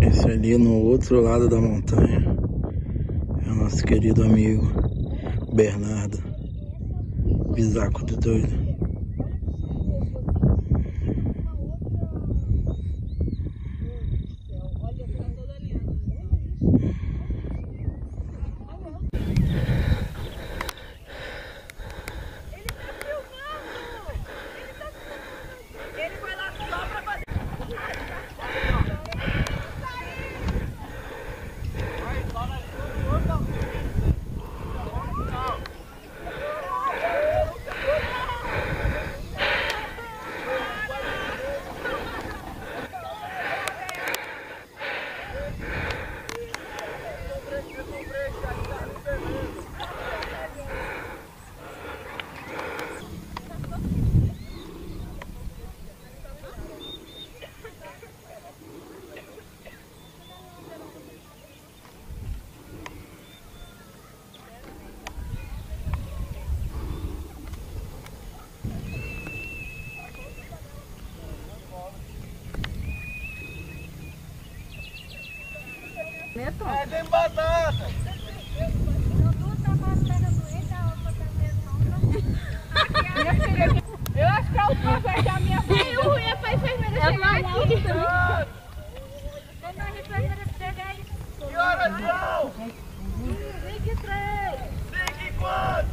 Esse ali no outro lado da montanha é o nosso querido amigo Bernardo, bisaco do doido. É, tem batata! Eu acho que é o povo é da minha filha. E o ruim é pra enfermeira chegar aqui. Que horas são? 23. 5h04!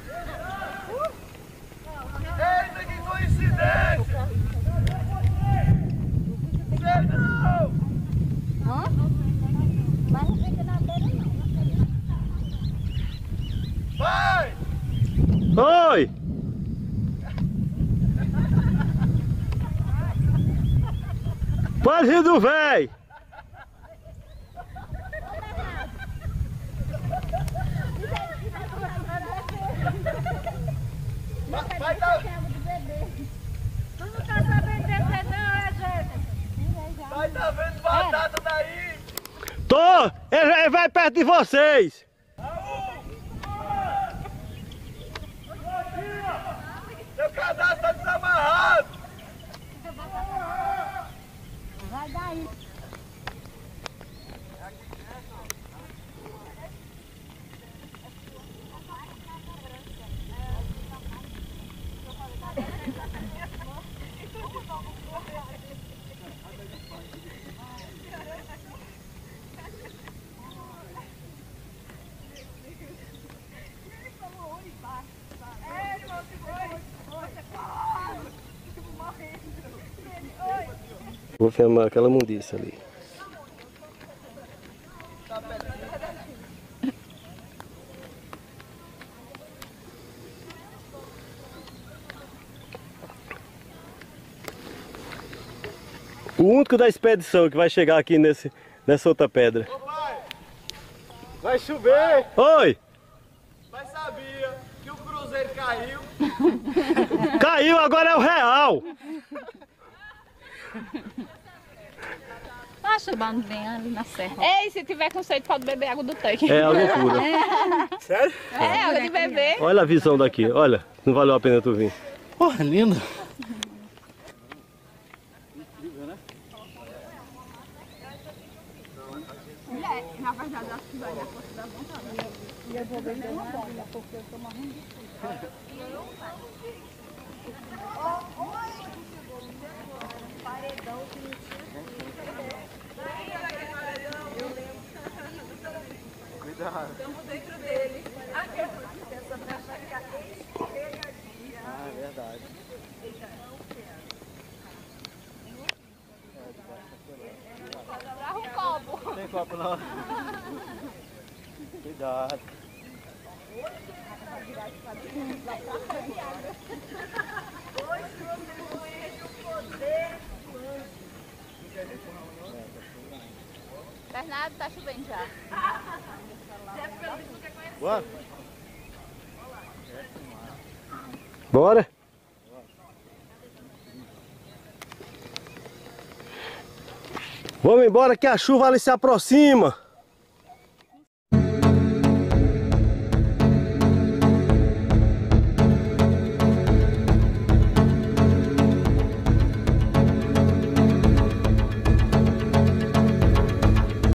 Eita, que coincidência! Sei não! Vai! Oi! Pode rir do véi! Vai dar... Tu não tá sabendo descer não, é, gente? Vai tá vendo batata daí! Tô! Ele vai perto de vocês! Seu cadastro tá desamarrado! Vai daí. Vou filmar aquela mundiça ali. O único da expedição que vai chegar aqui nessa outra pedra. Ô pai! Vai chover! Oi! Mas sabia que o cruzeiro caiu? Caiu, agora é o real! Tá chegando bem ali na serra. Ei, se tiver com sede, pode beber água do tanque. É a loucura. Sério? É, água de beber. Olha a visão daqui, olha. Não valeu a pena tu vir. Porra, lindo! Na verdade, acho que vai dar força da vontade. E eu vou beber uma bomba, porque eu tô morrendo de fome. Paredão que não tinha. Cuidado! Estamos dentro dele. Essa brecha aqui pegadinha. Ah, é verdade. Agarra um copo. Não tem copo não. Cuidado. Hoje você conhece o poder do anjo. Bernardo, tá chovendo já. Bora? Bora? Vamos embora que a chuva ali se aproxima.